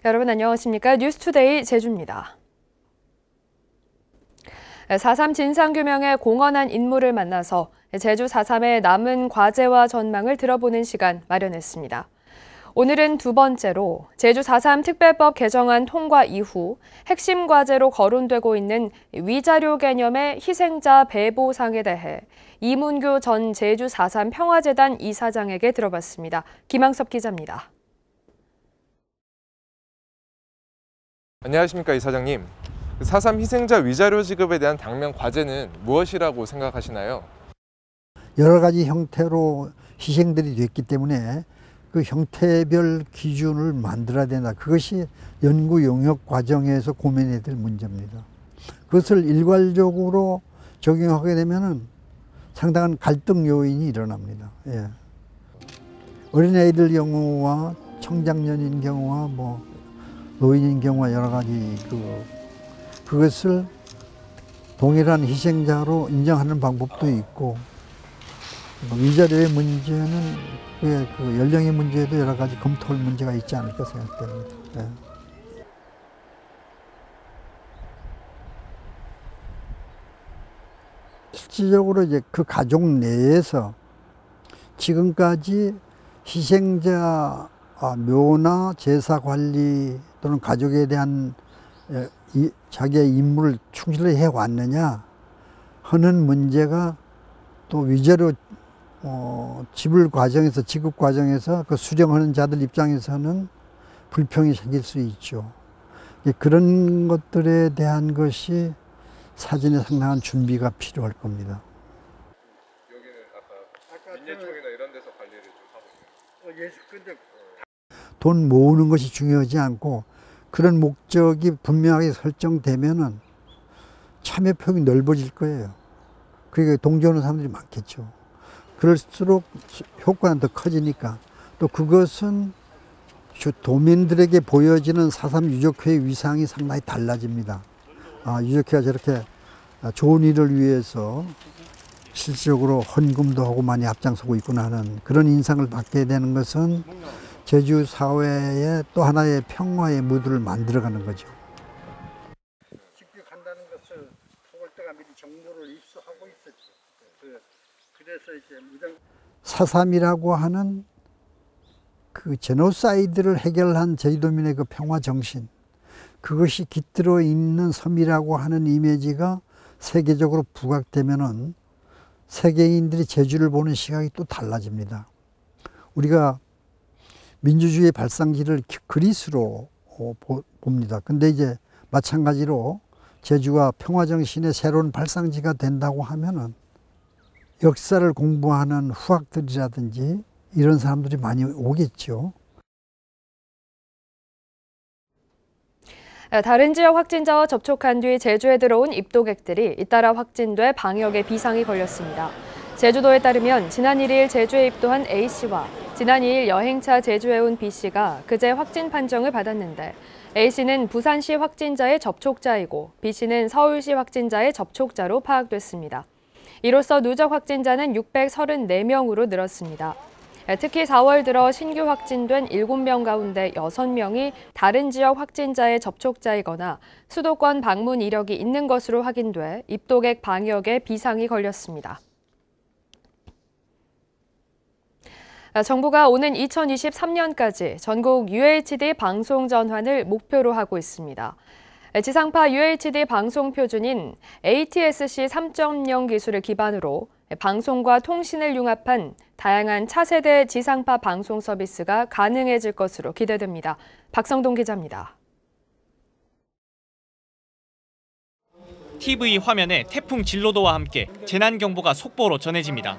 여러분 안녕하십니까? 뉴스투데이 제주입니다. 4.3 진상규명에 공헌한 인물을 만나서 제주 4.3의 남은 과제와 전망을 들어보는 시간 마련했습니다. 오늘은 두 번째로 제주 4.3 특별법 개정안 통과 이후 핵심 과제로 거론되고 있는 위자료 개념의 희생자 배보상에 대해 이문규 전 제주 4.3 평화재단 이사장에게 들어봤습니다. 김항섭 기자입니다. 안녕하십니까 이사장님. 4.3 희생자 위자료 지급에 대한 당면 과제는 무엇이라고 생각하시나요? 여러 가지 형태로 희생들이 됐기 때문에 그 형태별 기준을 만들어야 된다. 그것이 연구 용역 과정에서 고민해야 될 문제입니다. 그것을 일괄적으로 적용하게 되면은 상당한 갈등 요인이 일어납니다. 예. 어린아이들 경우와 청장년인 경우와 노인인 경우와 여러 가지 그것을 동일한 희생자로 인정하는 방법도 있고, 위자료의 문제는 그 연령의 문제에도 여러 가지 검토할 문제가 있지 않을까 생각됩니다. 네. 실질적으로 이제 그 가족 내에서 지금까지 희생자 묘나 제사 관리 또는 가족에 대한 자기의 임무를 충실히 해왔느냐 하는 문제가 또 위자료 지급 과정에서 그 수령하는 자들 입장에서는 불평이 생길 수 있죠. 그런 것들에 대한 것이 사전에 상당한 준비가 필요할 겁니다. 여기는 아까 민예총이나 이런 데서 관리를 좀 하고 있어요. 돈 모으는 것이 중요하지 않고 그런 목적이 분명하게 설정되면은 참여폭이 넓어질 거예요. 그러니까 동조하는 사람들이 많겠죠. 그럴수록 효과는 더 커지니까. 또 그것은 도민들에게 보여지는 4.3 유족회의 위상이 상당히 달라집니다. 유족회가 저렇게 좋은 일을 위해서 실질적으로 헌금도 하고 많이 앞장서고 있구나 하는 그런 인상을 받게 되는 것은 제주 사회에 또 하나의 평화의 무드를 만들어가는 거죠. 집격한다는 것을 토벌대가 미리 정보를 입수하고 있었죠. 그래서 이제 무장 4.3이라고 하는 그 제노사이드를 해결한 제주도민의 그 평화 정신, 그것이 깃들어 있는 섬이라고 하는 이미지가 세계적으로 부각되면은 세계인들이 제주를 보는 시각이 또 달라집니다. 우리가 민주주의의 발상지를 그리스로 봅니다. 근데 이제 마찬가지로 제주가 평화정신의 새로운 발상지가 된다고 하면은 역사를 공부하는 후학들이라든지 이런 사람들이 많이 오겠죠. 다른 지역 확진자와 접촉한 뒤 제주에 들어온 입도객들이 잇따라 확진돼 방역에 비상이 걸렸습니다. 제주도에 따르면 지난 1일 제주에 입도한 A씨와 지난 2일 여행차 제주에 온 B씨가 그제 확진 판정을 받았는데 A씨는 부산시 확진자의 접촉자이고 B씨는 서울시 확진자의 접촉자로 파악됐습니다. 이로써 누적 확진자는 634명으로 늘었습니다. 특히 4월 들어 신규 확진된 7명 가운데 6명이 다른 지역 확진자의 접촉자이거나 수도권 방문 이력이 있는 것으로 확인돼 입도객 방역에 비상이 걸렸습니다. 정부가 오는 2023년까지 전국 UHD 방송 전환을 목표로 하고 있습니다. 지상파 UHD 방송 표준인 ATSC 3.0 기술을 기반으로 방송과 통신을 융합한 다양한 차세대 지상파 방송 서비스가 가능해질 것으로 기대됩니다. 박성동 기자입니다. TV 화면에 태풍 진로도와 함께 재난경보가 속보로 전해집니다.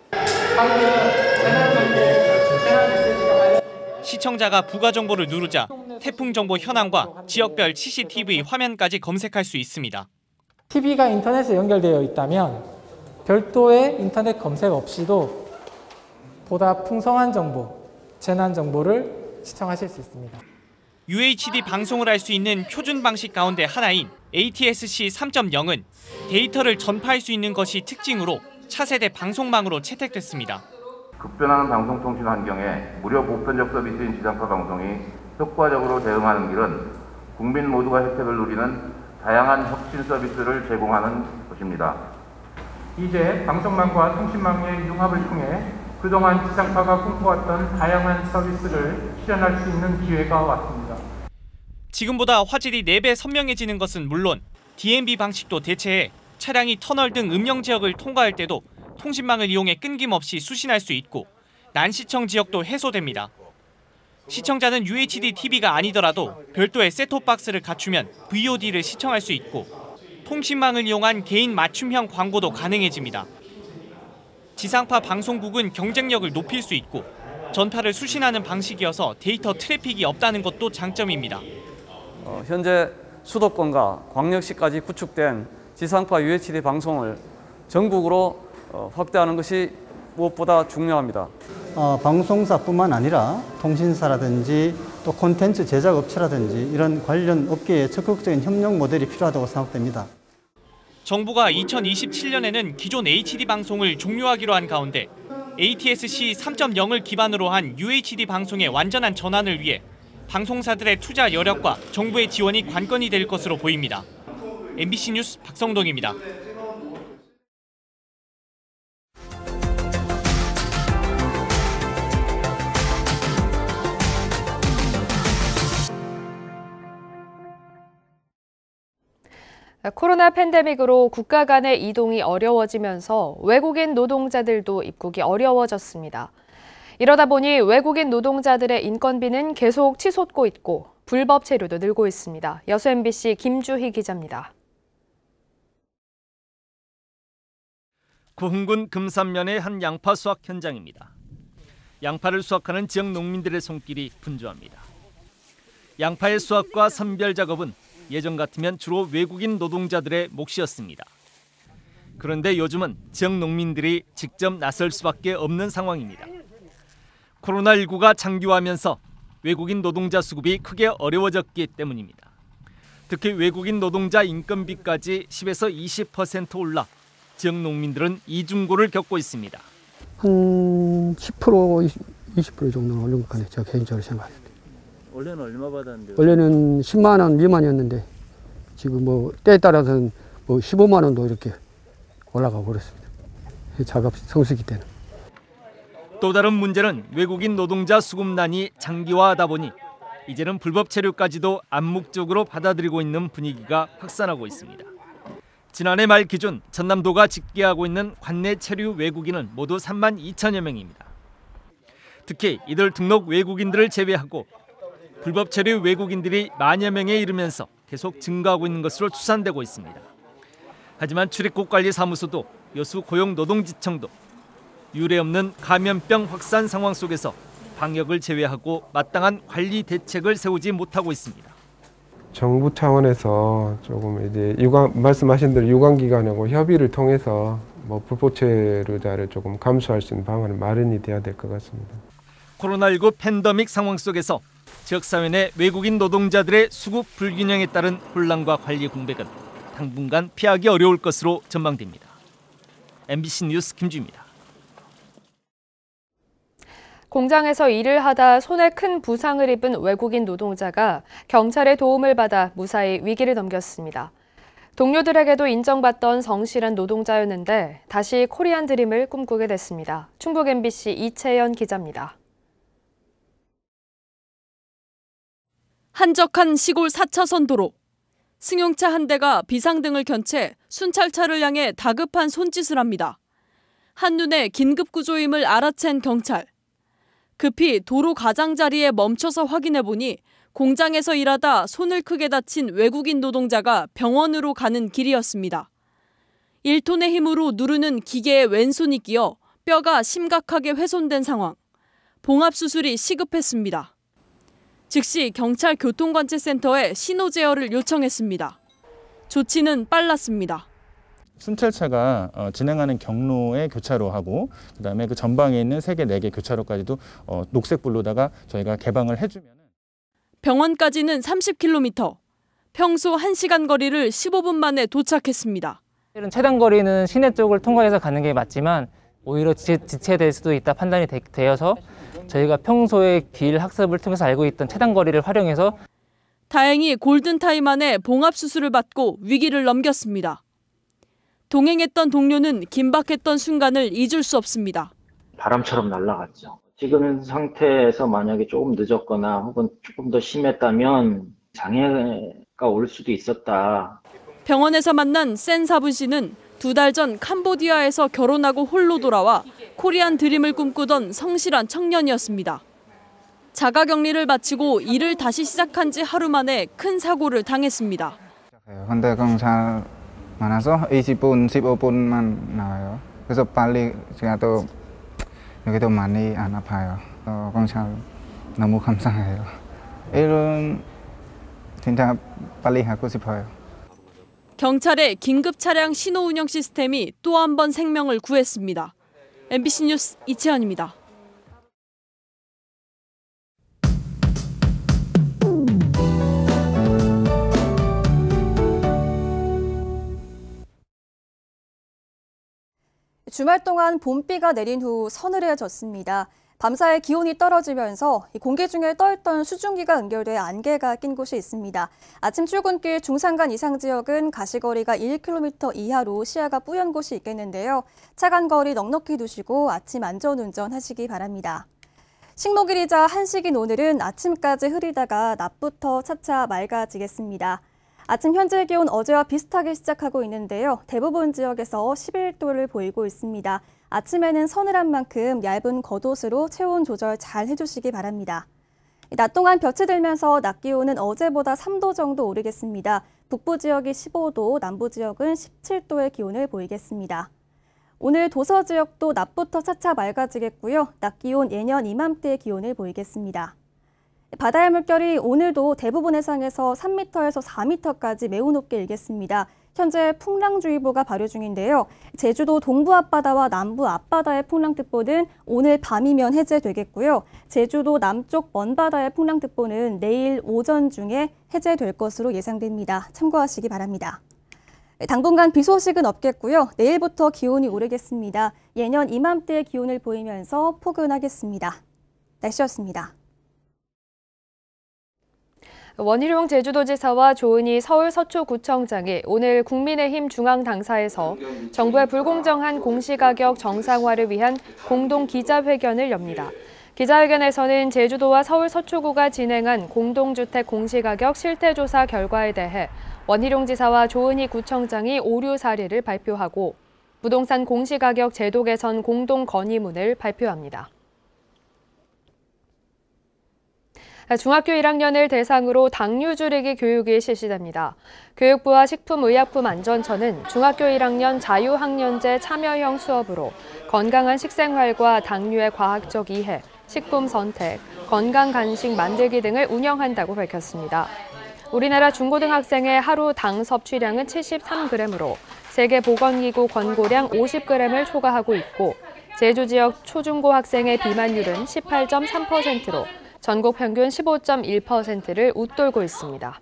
시청자가 부가정보를 누르자 태풍 정보 현황과 지역별 CCTV 화면까지 검색할 수 있습니다. TV가 인터넷에 연결되어 있다면 별도의 인터넷 검색 없이도 보다 풍성한 정보, 재난 정보를 시청하실 수 있습니다. UHD 방송을 할 수 있는 표준 방식 가운데 하나인 ATSC 3.0은 데이터를 전파할 수 있는 것이 특징으로 차세대 방송망으로 채택됐습니다. 급변하는 방송통신 환경에 무료 보편적 서비스인 지상파 방송이 효과적으로 대응하는 길은 국민 모두가 혜택을 누리는 다양한 혁신 서비스를 제공하는 것입니다. 이제 방송망과 통신망의 융합을 통해 그동안 지상파가 꿈꿔왔던 다양한 서비스를 실현할 수 있는 기회가 왔습니다. 지금보다 화질이 4배 선명해지는 것은 물론 DMB 방식도 대체해 차량이 터널 등 음영 지역을 통과할 때도 통신망을 이용해 끊김없이 수신할 수 있고 난시청 지역도 해소됩니다. 시청자는 UHD TV가 아니더라도 별도의 셋톱박스를 갖추면 VOD를 시청할 수 있고 통신망을 이용한 개인 맞춤형 광고도 가능해집니다. 지상파 방송국은 경쟁력을 높일 수 있고 전파를 수신하는 방식이어서 데이터 트래픽이 없다는 것도 장점입니다. 현재 수도권과 광역시까지 구축된 지상파 UHD 방송을 전국으로 확대하는 것이 무엇보다 중요합니다. 방송사뿐만 아니라 통신사라든지 또 콘텐츠 제작업체라든지 이런 관련 업계의 적극적인 협력 모델이 필요하다고 생각됩니다. 정부가 2027년에는 기존 HD 방송을 종료하기로 한 가운데 ATSC 3.0을 기반으로 한 UHD 방송의 완전한 전환을 위해 방송사들의 투자 여력과 정부의 지원이 관건이 될 것으로 보입니다. MBC 뉴스 박성동입니다. 코로나 팬데믹으로 국가 간의 이동이 어려워지면서 외국인 노동자들도 입국이 어려워졌습니다. 이러다 보니 외국인 노동자들의 인건비는 계속 치솟고 있고 불법 체류도 늘고 있습니다. 여수 MBC 김주희 기자입니다. 구흥군 금산면의 한 양파 수확 현장입니다. 양파를 수확하는 지역 농민들의 손길이 분주합니다. 양파의 수확과 선별 작업은 예전 같으면 주로 외국인 노동자들의 몫이었습니다. 그런데 요즘은 지역 농민들이 직접 나설 수밖에 없는 상황입니다. 코로나19가 장기화하면서 외국인 노동자 수급이 크게 어려워졌기 때문입니다. 특히 외국인 노동자 인건비까지 10에서 20% 올라 지역 농민들은 이중고를 겪고 있습니다. 한 10%, 20% 정도는 오른 것 같아요. 제가 개인적으로 생각합니다. 원래는 얼마 받았는데요? 원래는 10만 원 미만이었는데 지금 뭐 때에 따라서는 뭐 15만 원도 이렇게 올라가고 그렇습니다. 작업 성수기 때는. 또 다른 문제는 외국인 노동자 수급난이 장기화하다 보니 이제는 불법 체류까지도 암묵적으로 받아들이고 있는 분위기가 확산하고 있습니다. 지난해 말 기준 전남도가 집계하고 있는 관내 체류 외국인은 모두 3만 2천여 명입니다. 특히 이들 등록 외국인들을 제외하고 불법 체류 외국인들이 만여 명에 이르면서 계속 증가하고 있는 것으로 추산되고 있습니다. 하지만 출입국관리사무소도 여수 고용노동지청도 유례없는 감염병 확산 상황 속에서 방역을 제외하고 마땅한 관리 대책을 세우지 못하고 있습니다. 정부 차원에서 조금 이제 말씀하신 대로 유관기관하고 협의를 통해서 불법 체류자를 조금 감수할 수 있는 방안을 마련이 돼야 될 것 같습니다. 코로나19 팬데믹 상황 속에서 지역사회 내 외국인 노동자들의 수급 불균형에 따른 혼란과 관리 공백은 당분간 피하기 어려울 것으로 전망됩니다. MBC 뉴스 김주입니다. 공장에서 일을 하다 손에 큰 부상을 입은 외국인 노동자가 경찰의 도움을 받아 무사히 위기를 넘겼습니다. 동료들에게도 인정받던 성실한 노동자였는데 다시 코리안 드림을 꿈꾸게 됐습니다. 충북 MBC 이채연 기자입니다. 한적한 시골 4차선 도로. 승용차 한 대가 비상등을 켠 채 순찰차를 향해 다급한 손짓을 합니다. 한눈에 긴급구조임을 알아챈 경찰. 급히 도로 가장자리에 멈춰서 확인해보니 공장에서 일하다 손을 크게 다친 외국인 노동자가 병원으로 가는 길이었습니다. 1톤의 힘으로 누르는 기계에 왼손이 끼어 뼈가 심각하게 훼손된 상황. 봉합수술이 시급했습니다. 즉시 경찰 교통관제센터에 신호 제어를 요청했습니다. 조치는 빨랐습니다. 순찰차가 진행하는 경로에 교차로 하고 그다음에 그 전방에 있는 3개, 4개 교차로까지도 녹색불로다가 저희가 개방을 해주면 병원까지는 30km, 평소 1시간 거리를 15분 만에 도착했습니다. 최단 거리는 시내 쪽을 통과해서 가는 게 맞지만 오히려 지체될 수도 있다 판단이 되어서 저희가 평소에 길 학습을 통해서 알고 있던 차단 거리를 활용해서 다행히 골든타임 안에 봉합수술을 받고 위기를 넘겼습니다. 동행했던 동료는 긴박했던 순간을 잊을 수 없습니다. 바람처럼 날아갔죠. 지금 상태에서 만약에 조금 늦었거나 혹은 조금 더 심했다면 장애가 올 수도 있었다. 병원에서 만난 센사분 씨는 2달 전 캄보디아에서 결혼하고 홀로 돌아와 코리안 드림을 꿈꾸던 성실한 청년이었습니다. 자가격리를 마치고 일을 다시 시작한 지 하루 만에 큰 사고를 당했습니다. 근데 경찰 많아서 20분, 15분만 나와요. 그래서 빨리 제가 또 여기도 많이 안 아파요. 경찰 너무 감사해요. 일은 진짜 빨리 하고 싶어요. 경찰의 긴급 차량 신호 운영 시스템이 또 한 번 생명을 구했습니다. MBC 뉴스 이채연입니다. 주말 동안 봄비가 내린 후 서늘해졌습니다. 밤사이 기온이 떨어지면서 공기 중에 떠있던 수증기가 응결돼 안개가 낀 곳이 있습니다. 아침 출근길 중산간 이상 지역은 가시거리가 1km 이하로 시야가 뿌연 곳이 있겠는데요. 차간 거리 넉넉히 두시고 아침 안전운전 하시기 바랍니다. 식목일이자 한식인 오늘은 아침까지 흐리다가 낮부터 차차 맑아지겠습니다. 아침 현재 기온 어제와 비슷하게 시작하고 있는데요. 대부분 지역에서 11도를 보이고 있습니다. 아침에는 서늘한 만큼 얇은 겉옷으로 체온 조절 잘 해주시기 바랍니다. 낮 동안 볕이 들면서 낮 기온은 어제보다 3도 정도 오르겠습니다. 북부 지역이 15도, 남부 지역은 17도의 기온을 보이겠습니다. 오늘 도서 지역도 낮부터 차차 맑아지겠고요. 낮 기온 예년 이맘때의 기온을 보이겠습니다. 바다의 물결이 오늘도 대부분 해상에서 3m에서 4m까지 매우 높게 일겠습니다. 현재 풍랑주의보가 발효 중인데요. 제주도 동부 앞바다와 남부 앞바다의 풍랑특보는 오늘 밤이면 해제되겠고요. 제주도 남쪽 먼바다의 풍랑특보는 내일 오전 중에 해제될 것으로 예상됩니다. 참고하시기 바랍니다. 당분간 비 소식은 없겠고요. 내일부터 기온이 오르겠습니다. 예년 이맘때의 기온을 보이면서 포근하겠습니다. 날씨였습니다. 원희룡 제주도지사와 조은희 서울 서초구청장이 오늘 국민의힘 중앙당사에서 정부의 불공정한 공시가격 정상화를 위한 공동 기자회견을 엽니다. 기자회견에서는 제주도와 서울 서초구가 진행한 공동주택 공시가격 실태조사 결과에 대해 원희룡 지사와 조은희 구청장이 오류 사례를 발표하고 부동산 공시가격 제도 개선 공동 건의문을 발표합니다. 중학교 1학년을 대상으로 당뇨 줄이기 교육이 실시됩니다. 교육부와 식품의약품안전처는 중학교 1학년 자유학년제 참여형 수업으로 건강한 식생활과 당뇨의 과학적 이해, 식품 선택, 건강 간식 만들기 등을 운영한다고 밝혔습니다. 우리나라 중고등학생의 하루 당 섭취량은 73g으로 세계보건기구 권고량 50g을 초과하고 있고 제주 지역 초중고 학생의 비만율은 18.3%로 전국 평균 15.1%를 웃돌고 있습니다.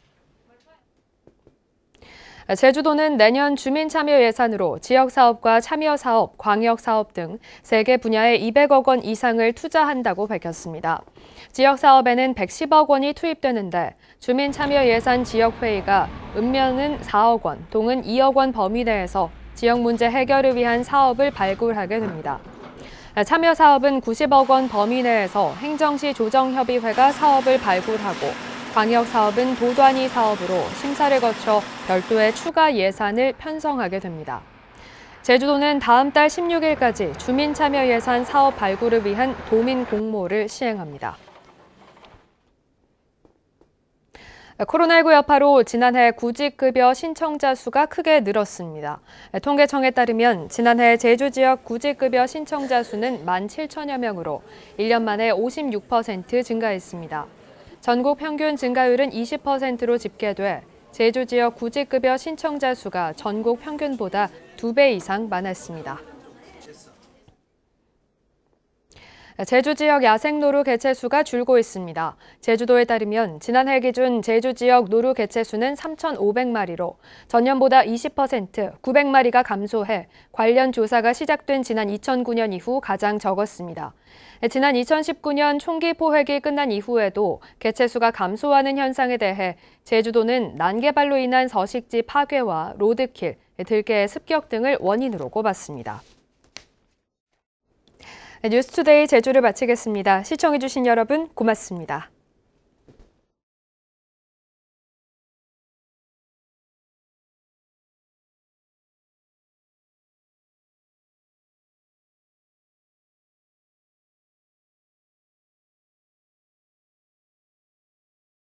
제주도는 내년 주민참여 예산으로 지역사업과 참여사업, 광역사업 등 3개 분야에 200억 원 이상을 투자한다고 밝혔습니다. 지역사업에는 110억 원이 투입되는데 주민참여 예산 지역회의가 읍면은 4억 원, 동은 2억 원 범위 내에서 지역 문제 해결을 위한 사업을 발굴하게 됩니다. 참여 사업은 90억 원 범위 내에서 행정시 조정협의회가 사업을 발굴하고 광역 사업은 도단위 사업으로 심사를 거쳐 별도의 추가 예산을 편성하게 됩니다. 제주도는 다음 달 16일까지 주민참여 예산 사업 발굴을 위한 도민 공모를 시행합니다. 코로나19 여파로 지난해 구직급여 신청자 수가 크게 늘었습니다. 통계청에 따르면 지난해 제주 지역 구직급여 신청자 수는 17,000여 명으로 1년 만에 56% 증가했습니다. 전국 평균 증가율은 20%로 집계돼 제주 지역 구직급여 신청자 수가 전국 평균보다 2배 이상 많았습니다. 제주 지역 야생 노루 개체수가 줄고 있습니다. 제주도에 따르면 지난해 기준 제주 지역 노루 개체수는 3,500마리로 전년보다 20%, 900마리가 감소해 관련 조사가 시작된 지난 2009년 이후 가장 적었습니다. 지난 2019년 총기 포획이 끝난 이후에도 개체수가 감소하는 현상에 대해 제주도는 난개발로 인한 서식지 파괴와 로드킬, 들개의 습격 등을 원인으로 꼽았습니다. 뉴스투데이 제주를 마치겠습니다. 시청해주신 여러분 고맙습니다.